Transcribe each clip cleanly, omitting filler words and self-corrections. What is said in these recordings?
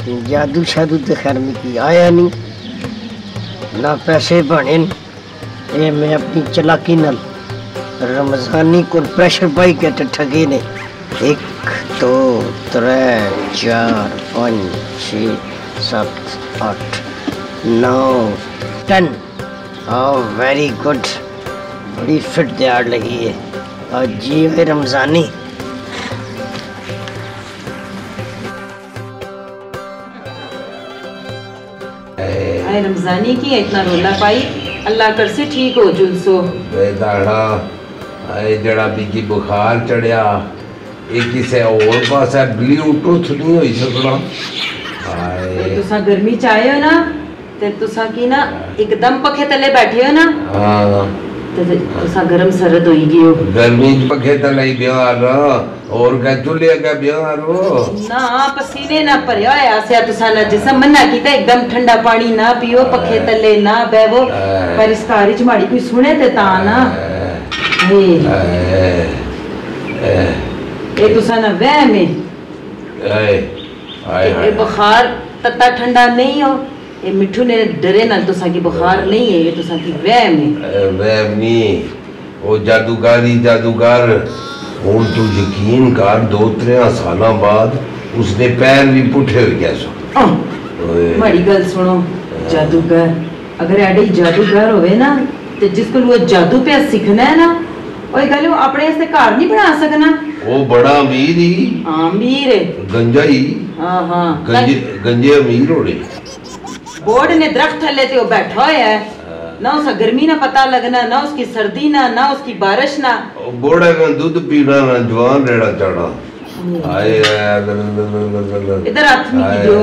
जादू शादू तो खैर में की आया नहीं ना पैसे बने। ये मैं अपनी चलाकी नल रमजानी को प्रेशर पाई के ठगे ने 1 2 3 4 5 6 7 8 9 10। ओह वेरी गुड, बड़ी फिट तैयार लगी है। और जी है रमजानी। रमजानी की इतना रोला पाई, अल्लाह कर से ठीक हो जुलसो। दाड़ा आए जड़ा बिकी बुखार चढ़िया एक किसे और पास है ब्लूटूथ नहीं होई सकना। आए तुसा गर्मी च आए हो ना ते तुसा की ना एकदम पखे तले बैठे हो ना। हां ते तुसा गरम सरद होई गई हो। गर्मी च पखे तले बिहार और क्या चुले का बिहार हो ना पसीने ना भरया होया से तुसा ना जिसम मना कीता एकदम ठंडा पानी ना पियो, पखे तले ना बैठो। पर इस कारी च माड़ी कोई सुने ते ता ना ये तुसा ना वहम है। बुखार तत्ता ठंडा नहीं हो, ये मिठू ने डरे ना तुसा की बुखार नहीं है, ये तुसा की वहम है। वहम नहीं वो जादूगर और तू यकीन कर 2-3 साल बाद उसने पैर भी पुठे हो गया सो। बड़ी गल सुनो, जादूगर अगर एडे जादूगर होवे ना ते जिसको वो जादू पे सीखना है ना ओए गल वो अपने से घर नहीं बना सकना। वो बड़ा अमीर ही अमीर है गंजा ही। हां गंजे अमीर होने बोर्ड ने दरख्त थले ते वो बैठा होया है ना, उसका गर्मी ना पता लगना ना उसकी सर्दी ना उसकी बारिश ना। बोड़ा का दूध पीना ना जवान रेड़ा चढ़ा। आए इधर हाथ में की दो।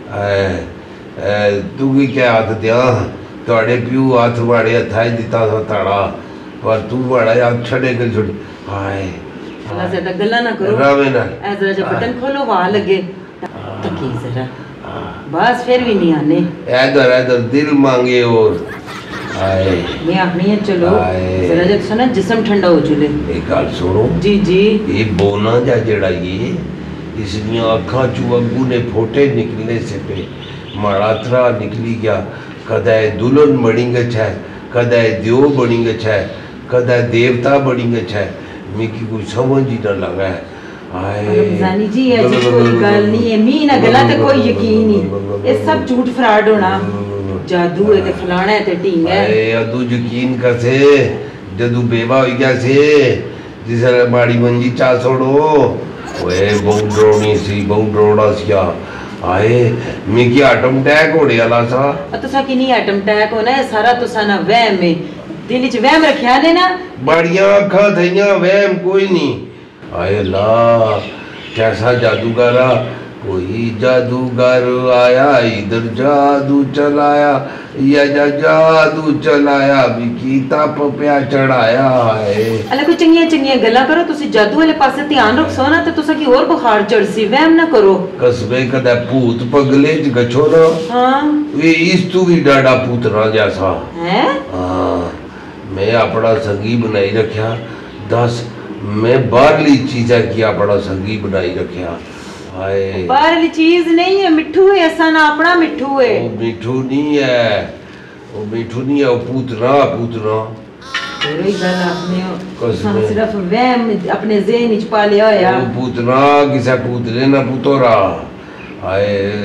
तू की क्या हाथ दिया तोड़े पियो हाथ वाड़े हथाई दिता था ताड़ा पर तू बड़ा यार छड़े के छुड़। हाय अल्लाह से तो गल्ला ना करो रावे ना जरा जब बटन खोलो वहां लगे तकी जरा बस फिर भी नहीं आने। इधर दिल मांगे और आए मैं अपनी है चलो जरा जब सुना जिस्म ठंडा हो चुले। एक गल सुनो जी ये बोना जा जड़ा ये इसलिए अखा चू अगू ने फोटे निकलने से पे माड़ा थरा निकली गया। कदा दुल्हन बनी गच है, कदा देव बनी गच है, कदा देवता बनी गच है, मिकी कुछ समझ ही ना लगा है। रमजानी जी ऐसी कोई गल नहीं है, मी ना गलत कोई यकीन नहीं, ये सब झूठ फ्रॉड होना जादू है ते फलाना है ते ढींग है। अदू यकीन कर से जदू बेवा हो गया से जिस माड़ी मंजी चा छोड़ो ओए बहुत डरोनी सी बहुत डरोड़ा सिया। आए मिकी एटम अटैक होने वाला सा। तुसा की नहीं एटम अटैक होना है सारा तुसा ना वहम है, दिल च वहम रखया ने ना। बड़ियां अखां थईयां वहम कोई नहीं। आए ला कैसा जादूगर कोई जादूगर आया इधर जादू चलाया या जादू चलाया बिकी तप प्या चढ़ाया है। अल्लाह कोई चंगियां गल्ला करो, तुसी जादू वाले पासे ध्यान रखो ना ते तुसा की और बुखार चढ़सी वहम ना करो। कसबे कदा भूत पगले च गछो ना। हां वे इस तू भी डाडा पुत्रा जैसा है। हां मैं अपना संगी बनाई रखया 10 मैं बाहरली चीज़ा की अपना संगी बनाई रखया। हाय बाहरली चीज नहीं है, मिठू है ऐसा ना अपना मिठू है। वो मिठू नहीं है, वो मिठू नहीं है, वो पूतना तेरी गल आपने सिर्फ वहम अपने ज़हन विच पा लिया है। वो पूतना किसे पूतने ना पुतोरा। हाय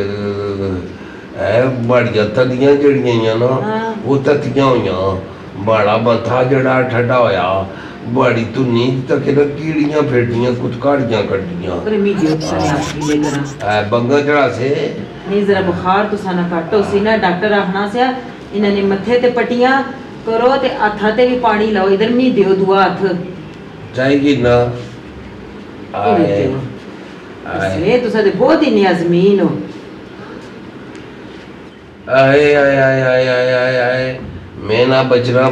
ए बड़ियां तलियां जड़ियां ना वो ततियां होइयां बड़ा मथा जड़ा ठंडा होया बड़ी तुनी तक ना कीड़ियां फेटियां कुछ काड़ियां कटियां। अरे मी जो सारे आखरी ले करा बंगा चढ़ा से नहीं जरा बुखार तो साना काटो सी ना डॉक्टर आखना से इन्होंने मथे ते पट्टियां करो ते हाथा ते भी पानी लाओ। इधर मी दियो दुआ हाथ चाहिए ना। आए आए तुसा ते बहुत ही नियाज़मीन हो। आए आए आए आए आए आए आए मैं ना बच रहा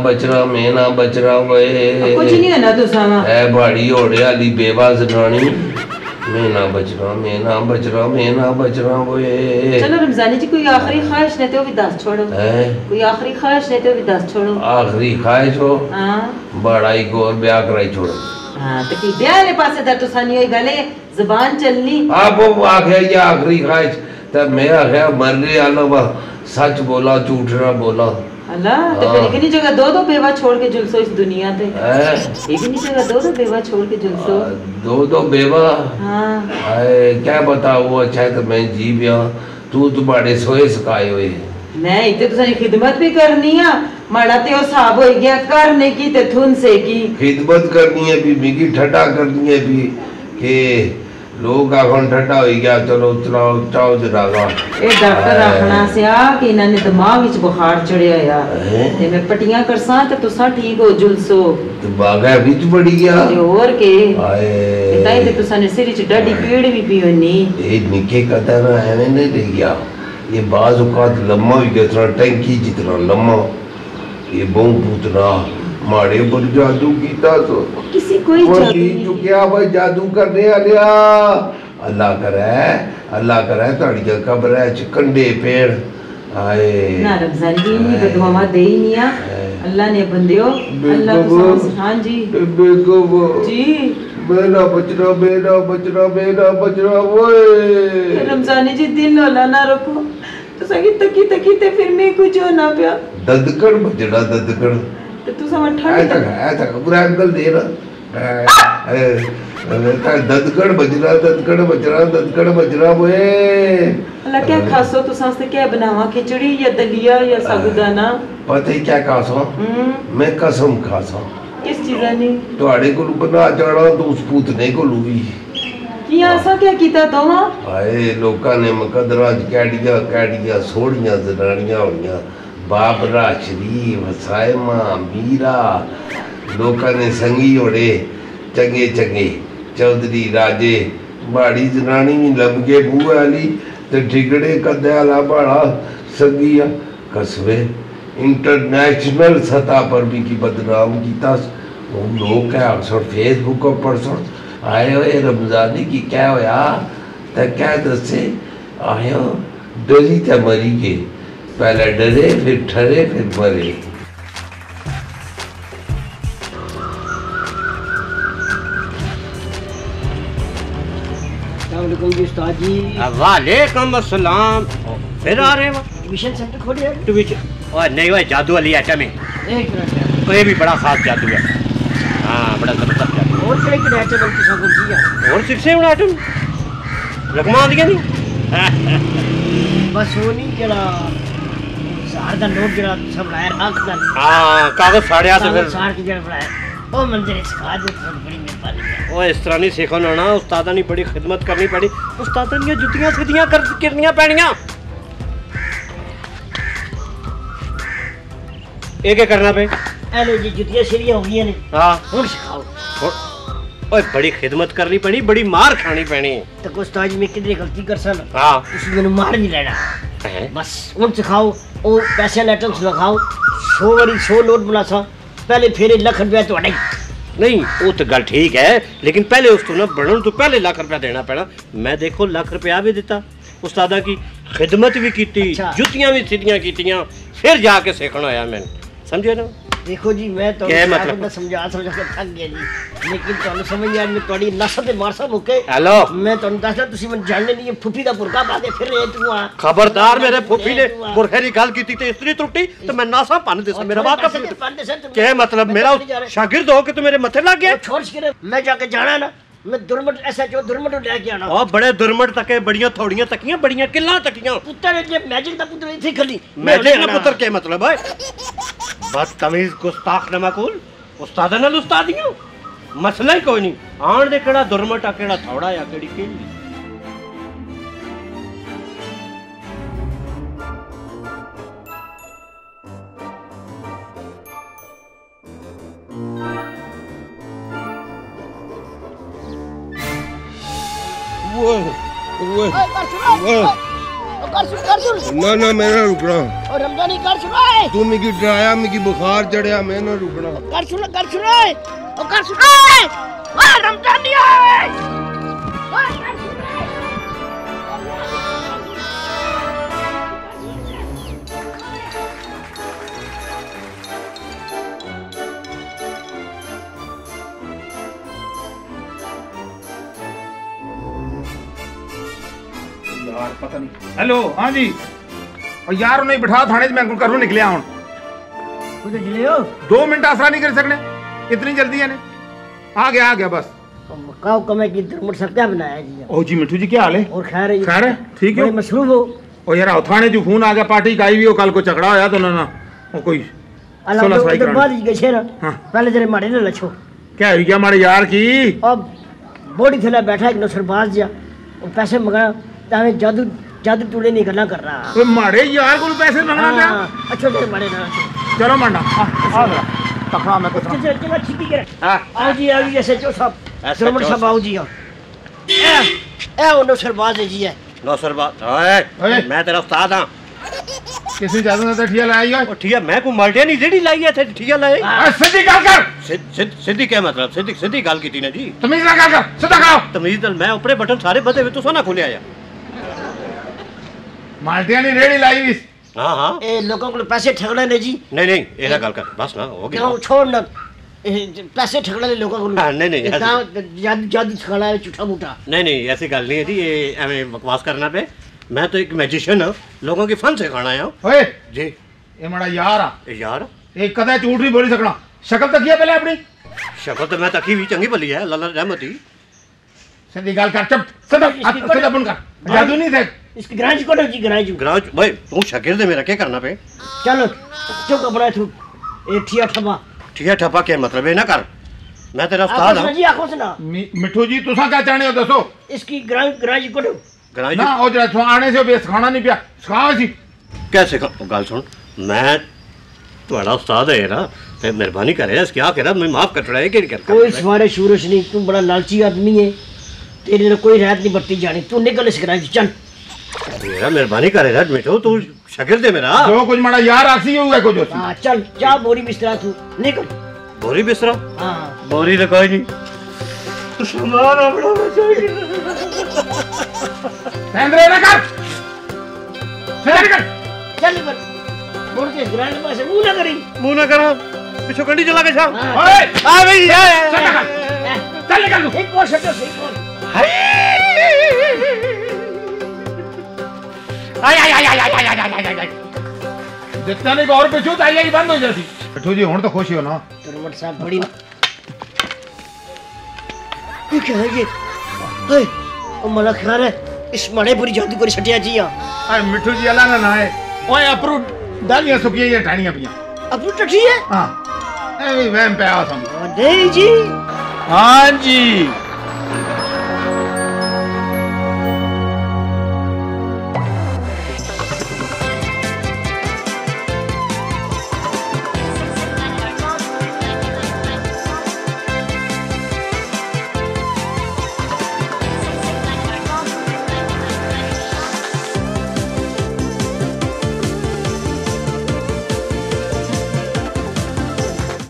वे कुछ नहीं है ना तुसा है बड़ी ओड़े वाली बेवा जनानी। मैं ना बच रहा वे। चलो रमजानी जी कोई आखिरी ख्वाहिश ने तो भी दस छोड़ो। कोई आखिरी ख्वाहिश ने तो भी दस छोड़ो। आखिरी ख्वाहिश हो बड़ा ही गोर ब्याह कराई छोड़ो। हां तो की ब्याह ले पासे दा तुसा नहीं होई गले जुबान चलनी। आप वो आखे ये आखिरी ख्वाहिश तो मैं आखिया मरने वाला वा, सच बोला झूठ ना बोला। अल्लाह तो फिर एक नहीं जगह दो बेवा छोड़ के जुलसो इस दुनिया पे, एक नहीं जगह दो बेवा छोड़ के जुलसो। दो बेवा? हाँ क्या बता, वो अच्छा है तो मैं जी गया, तू तुम्हारे सोए सकाए हुए मैं इतने तुसानी खिदमत भी करनी है, माड़ा ते ओ साहब हो गया करने की ते थुन से की खिदमत करनी है भी, मिगी ठंडा करनी है भी के लोग आखन ठंडा हो गया, चलो चलाओ चाओ जरागा। ए डॉक्टर आखना से आ कि इन्होंने दिमाग विच बुखार चढ़िया यार, ते मैं पट्टियां करसा ते तुसा ठीक हो जुलसो। दिमाग है विच बढ़ी गया ते और के आए ताई ते तुसा ने सिर विच डाडी पीड़ भी पी होनी। ए निके कदा ना एवें नहीं रह गया, ये बाज औकात लम्मा हो गया, थोड़ा टैंकी जितना लम्मा, ये बहु पूतना माड़े पर जादू कीता तो किसी कोई जादू चुकिया भाई, जादू करने वालिया अल्लाह करे तड़िया कब्र च कंडे पेड़ आए ना रमजान की नहीं बदुआ दे ही नहीं आ, अल्लाह ने बंदियो अल्लाह को। हां जी बेगो जी मेरा बचना ओए रमजानी जी दिल होला ना रखो तो सगी तकी ते फिर मैं कुछ हो ना पिया ददकड़ बजड़ा ददकड़ तो तू समझ ठंड ऐसा पूरा एंगल दे ना ददकड़ बजरा ओए अल्लाह क्या खासो तू सांस क्या बनावा, खिचड़ी या दलिया या साबूदाना? पता ही क्या खासो, मैं कसम खासा किस चीज़ा ने ਤੁਹਾਡੇ ਕੋਲ ਬਣਾ ਜਾਣਾ ਤੂੰ ਉਸ ਪੁੱਤਨੇ ਕੋਲ ਵੀ ਕੀ ਐਸਾ ਕੀ ਕੀਤਾ ਦੋਵਾਂ? ਹਾਏ ਲੋਕਾਂ ਨੇ ਮੁਕੱਦਰਾਂ ਚ ਕੈੜੀਆਂ ਸੋਹਣੀਆਂ ਜ਼ਨਾਨੀਆਂ ਹੋਣੀਆਂ, ਬਾਬਰਾ ਸ਼ਰੀਫ ਸਾਇਮਾ ਮੀਰਾ, ਲੋਕਾਂ ਨੇ ਸੰਗੀ ਹੋੜੇ ਚੰਗੇ ਚੌਧਰੀ ਰਾਜੇ, ਮਾੜੀ ਜ਼ਨਾਨੀ ਵੀ ਲੱਭ ਕੇ ਬੂਹੇ ਵਾਲੀ ਤੇ ਠਿਗੜੇ ਕੱਦੇ ਵਾਲਾ ਬਾੜਾ ਸੰਗੀਆ ਕਸਬੇ इंटरनेशनल सतह पर भी की बदनाम किया। वो लोग क्या अक्सर फेसबुक पर परसों आए हुए रमजानी की क्या होया तो क्या दसे आयो डरी थे मरी के, पहले डरे फिर ठरे फिर मरे। वालेकुम अस्सलाम। फिर आ रहे हो? ट्यूशन सेंटर खोल दिया ट्यूशन? और नहीं भाई जादू वाली आइटम है, एक मिनट तो ये भी बड़ा खास जादू है। हाँ बड़ा जबरदस्त जादू। और क्या एक आइटम है किसी को दिया और सिक्से उड़ा आइटम रकमा दिया नहीं बस वो नहीं जरा सार दा नोट जरा सब लाया आंख दा। हाँ कागज साड़िया से फिर सार की जरा बनाया ओ मंदिर सिखा दे, बड़ी मेहरबानी। ओ इस तरह नहीं सीखो ना, उस्तादा ने बड़ी खिदमत करनी पड़ी, उस्तादा ने जुतियां सीधियां करनियां पैनियां। एक करना पे एलो जी जुतियां सीरियां हो गई ने। हां हुन सिखाओ। ओए बड़ी खिदमत करनी पड़ी, बड़ी मार खानी पैनी तो कुछ ताज में कितनी गलती कर सन। हां उस दिन मार नहीं लेना है बस। हुन सिखाओ ओ पैसे लेटर लगाओ 100 वाली 100 नोट बना सा पहले फिर लाख रुपया तो अड़ाई नहीं वो तो गल ठीक है, लेकिन पहले उसको ना बढ़न तो पहले लाख रुपया देना पैना। मैं देखो लाख रुपया भी दिता, उस्तादा की खिदमत भी की, अच्छा। जुतियां भी सीधियां कीतियां, फिर जाके सीखना होया मैंने, समझे ना? देखो जी मैं तो क्या मतलब समझा के थक गया जी, लेकिन तुहानू समझ आ मैं तुहाडी नस्ल ते मारसा मुके। हेलो मैं तुहानू दसदा तुसी मैं जानने नहीं फुफी दा बुरका पा दे फिर तू आ खबरदार, मेरे फुफी ने बुरखे की गल की ते इस्त्री त्रुटी तो मैं नासा पन दे मेरा वाकफ क्या मतलब? मेरा शागिर्द हो के तू मेरे मथे लग गया? छोड़ के मैं जाके जाना ना, मैं दुर्मट ऐसा जो दुर्मट लेके आना। ओ बड़े दुर्मट तके, बड़ियां थोड़ियां तकियां, बड़ियां किल्ला तकियां। पुत्र ये मैजिक दा पुत्र इथे खली मैजिक ना पुत्र के मतलब है? बदतमीज गुस्ताख नमकूल उस्तादा नाल उस्तादियां, मसला ही कोई नहीं। आण दे केड़ा दुर्मट आ केड़ा थोड़ा या केड़ी केली। ना मेरा रुकना और रमजानी कर सुनाए तू मिगी डराया, मिगी बुखार चढ़िया, मैं ना रुकना। कर सुनाए और कर सुनाए वाह रमजानी आए वाह कर सुनाए। यार पता नहीं। हेलो हाँ जी, और यार उन्हें बिठा थाने मैं करूँ निकलिया हूँ। 2 मिनट आसरा नहीं कर सकने, इतनी जल्दी है ने। आ गया बस। मकाओ कमे की दरमट सब क्या बनाया जी? ओ जी मिठू जी क्या हाल है? और खैर है? खैर है, ठीक है। मशरूफ हो? ओ यार थाने जो फोन आ गया पार्टी का आई हुई, कल को झगड़ा होया तो ना वो कोई सुलह सफाई करानी। पहले जरे मारे ना लछो क्या हुई क्या मारे यार की? अब बॉडी थले बैठा एक नौसरबाज जा, और पैसे मंगना तावे जादू जादू टूड़े नहीं करना कर रहा। तो मारे यार को पैसे मंगना क्या? अच्छा जरे मारे ना चलो मंडा आ गया तखड़ा में कुछ चलो ठीक है। आओ जी एसएचओ साहब, दरमट साहब आओ जी। ए वो नौसरबाज है जी है। नौसरबाज ओए मैं तेरा उस्ताद हां। किसी जादू ने ठिया लाई है? ओ ठिया मैं को माल्टिया नहीं जेडी लाई है थे ठिया लाए। सीधी गल कर। सीधी क्या मतलब? सीधी गल कीती ना जी। तमीज ना गल कर, सीधा करो। तमीज दल मैं ऊपरे बटन सारे बदे हुए तो सोना खोले आया। माल्टिया ने रेडी लाई हुई। हां ए लोगों को पैसे ठगना ने जी। नहीं एरा गल कर बस ना हो गया। छोड़ ना पैसे ठगना ने लोगों को। नहीं जादू ठगना है झूठा मूठा। नहीं ऐसी गल नहीं है जी, ये हमें बकवास करना पे। मैं तो एक मैजिशियन हूं, लोगों की फन से खाना आया हूं। ओए जी ये मेरा यार आ यार, एक कदा झूठ नहीं बोली सकना। शक्ल तकिया पहले अपनी। शक्ल तो मैं तकी भी चंगी भली है, लल्ला रहमती। सीधी गल कर, चुप सीधा बंद कर। जादू नहीं थे इसकी ग्रांज को जी ग्रांज भाई तू शागिर्द है मेरा, क्या करना पे? चलो चुप अपना तू ए ठिया ठप्पा क्या मतलब है? ना कर, मैं तेरा उस्ताद हूं जी। आंखों से ना मिठू जी तुसा क्या चाहने हो दसो? इसकी ग्रांज को ग्रांज ना ओ जरा आने से बेस खाना नहीं पिया सिखाओ जी। कैसे गल सुन, मैं तुम्हारा उस्ताद है ना, ते मेहरबानी करे इस क्या करा, मैं माफ कर रहा है कि कोई सवारे सूरज नहीं, तू बड़ा लालची आदमी है, तेरे ने कोई रात नहीं बरती जानी। तू निकल इस ग्रांज चल। मेरा मेहरबानी करे राज मिठो, तू शागिर्द है मेरा। जो कुछ मेरा यार आसी हुआ कुछ होसी। हां चल जा बोरी बिस्तरा तू निकल। बोरी बिस्तरा? हां बोरी तो कोई नहीं, तू सामान अपना बचाएगी। सेंद्रे ना कर, सेंद्रे कर चल पर बोल के ग्रांड में से मुंह ना करा, पीछे गड्डी चला के छा। ओए आ भाई चल निकल तू। एक और शब्द सही बोल। जितना नहीं और पिछू तो आई बंद हो जाती। मिठू जी हुन तो खुश हो ना? दरमट साहब बड़ी ये क्या है ये? ओए ओ मला ख्याल है इस मड़े पूरी जादू कर छटिया जी। हां मिठू जी अल्लाह ना नाए। ओए अपरू दालियां सुकिया ये टाणियां पिया। अपरू टठी है? हां ए वहम पे आ सम। नहीं जी। हां जी